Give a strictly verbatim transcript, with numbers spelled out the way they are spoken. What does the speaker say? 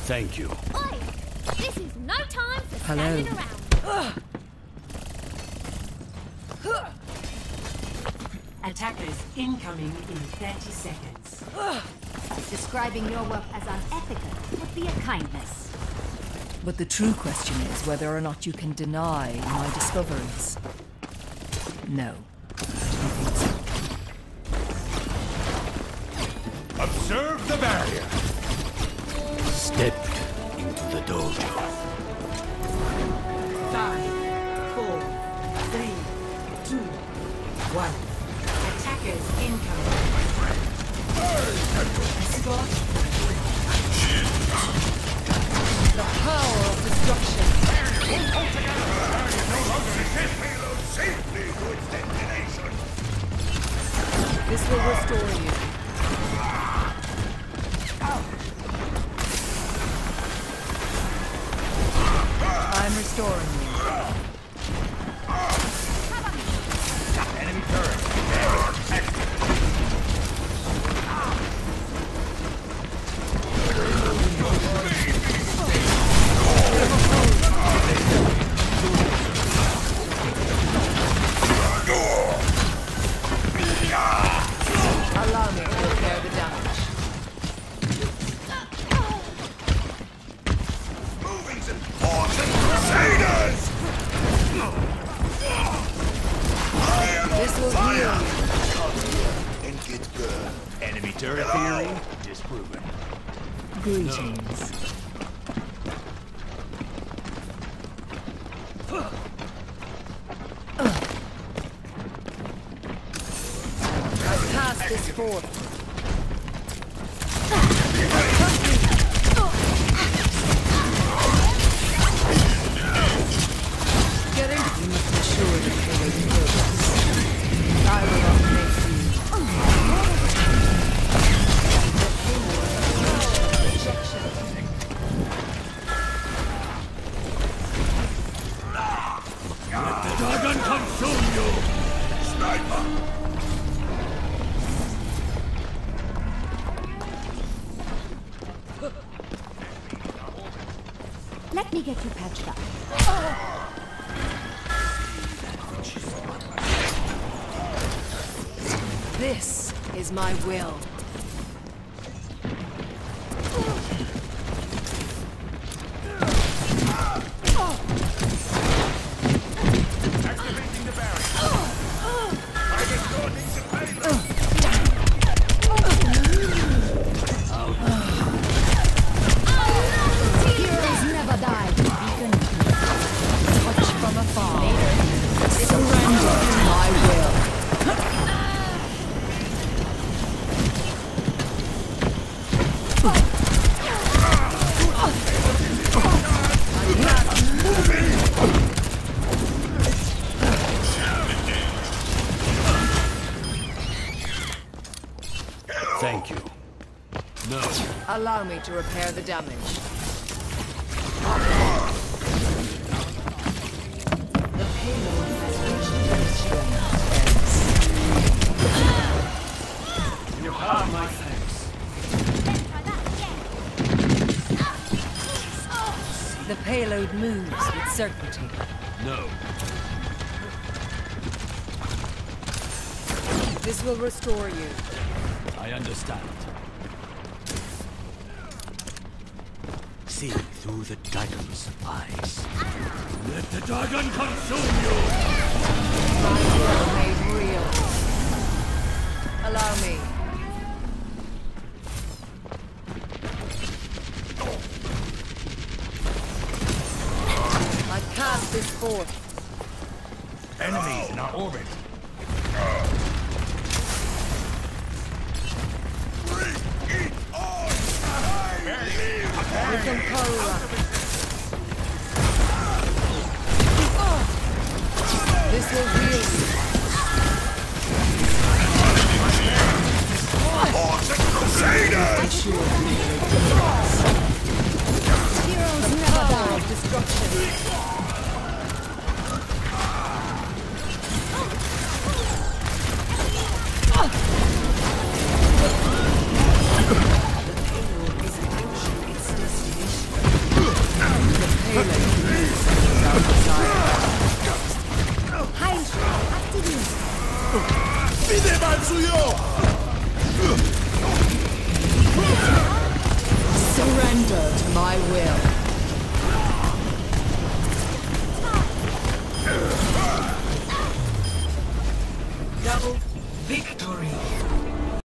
Thank you. Oi! This is no time for Hello. standing around. Attackers incoming in thirty seconds. Describing your work as unethical would be a kindness. But the true question is whether or not you can deny my discoveries. No. Observe the barrier. Step into the dojo. Five, four, three, two, one. Attackers incoming. Escort. The power of destruction. No longer exists. Payload safely to its destination. This will restore you. I'm restoring you. Enemy turret. Active. Allow me to repair the damage. Moving's important. Crusaders! This will heal you. And get good. Enemy turret theory disproven. Greetings. I pass this forth. Get in. You must be sure that they will kill us. I will not make Let the dragon consume you! Sniper! Let me get you patched up. This is my will. Activating the barrier. Target starting to payload. Heroes never die. Beacon. Watch from afar. Surrender to my will. Thank you. No. Allow me to repair the damage. The payload has reached You have my thanks. Let's try that again. The payload moves with certainty. No. This will restore you. I understand. See through the dragon's eyes. Let the dragon consume you! My will made real. Allow me. I cast this forth. Enemies in our orbit. With some Karura. This will heal you. Crusaders! Heroes never die. Destruction. is approaching its destination. I will.